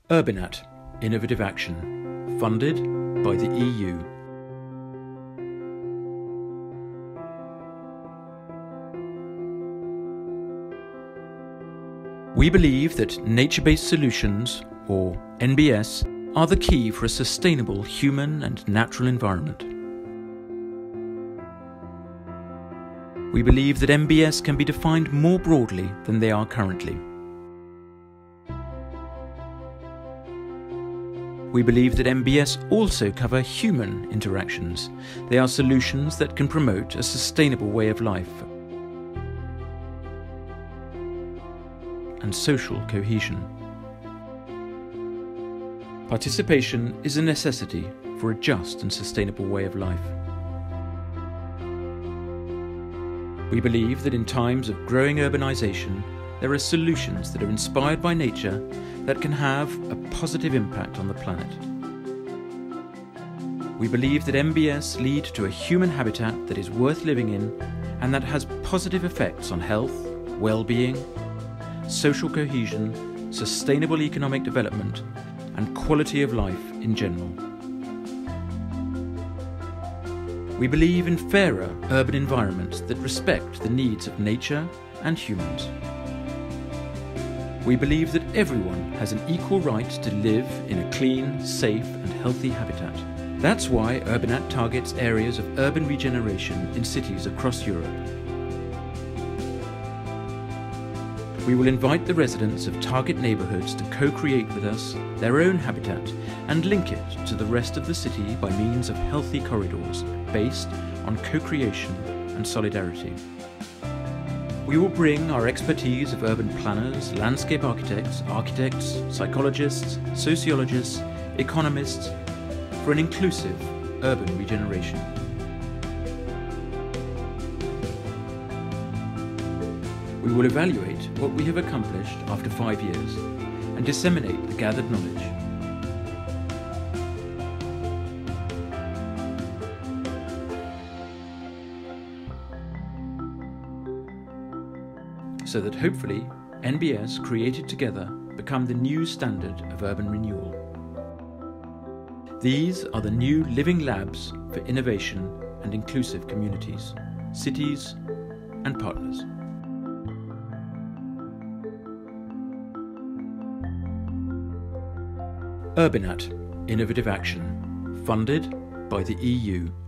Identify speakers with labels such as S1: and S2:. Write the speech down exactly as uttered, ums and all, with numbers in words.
S1: URBiNAT, Innovative Action, funded by the E U. We believe that nature-based solutions, or N B S, are the key for a sustainable human and natural environment. We believe that N B S can be defined more broadly than they are currently. We believe that N B S also cover human interactions. They are solutions that can promote a sustainable way of life and social cohesion. Participation is a necessity for a just and sustainable way of life. We believe that in times of growing urbanization, there are solutions that are inspired by nature that can have a positive impact on the planet. We believe that N B S lead to a human habitat that is worth living in and that has positive effects on health, well-being, social cohesion, sustainable economic development, and quality of life in general. We believe in fairer urban environments that respect the needs of nature and humans. We believe that everyone has an equal right to live in a clean, safe and healthy habitat. That's why URBiNAT targets areas of urban regeneration in cities across Europe. We will invite the residents of target neighbourhoods to co-create with us their own habitat and link it to the rest of the city by means of healthy corridors based on co-creation and solidarity. We will bring our expertise of urban planners, landscape architects, architects, psychologists, sociologists, economists for an inclusive urban regeneration. We will evaluate what we have accomplished after five years and disseminate the gathered knowledge. So that hopefully N B S created together become the new standard of urban renewal. These are the new living labs for innovation and inclusive communities, cities and partners. URBiNAT, Innovative Action, funded by the E U.